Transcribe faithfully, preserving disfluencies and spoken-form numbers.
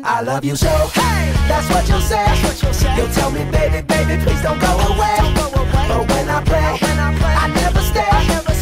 I love you so. Hey, that's what you'll say. That's what you'll say. You'll tell me, baby, baby, please don't go away. But when I play, I never stay.